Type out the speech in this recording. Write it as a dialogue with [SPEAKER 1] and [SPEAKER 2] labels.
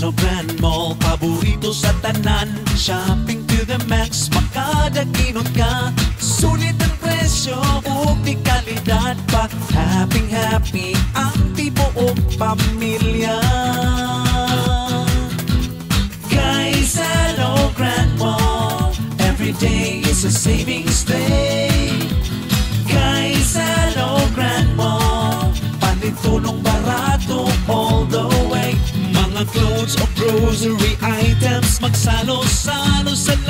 [SPEAKER 1] Gaisano Grand Mall, paborito sa tanan. Shopping to the max, makadaginot ka. Sulit ang presyo, ug di kalidad pa. Happy ang tibuok pamilya. Gaisano Grand Mall, every day is a savings day. Gaisano Grand Mall, panitulong barato all the way. Mga clothes o grocery items, magsalo-salo sa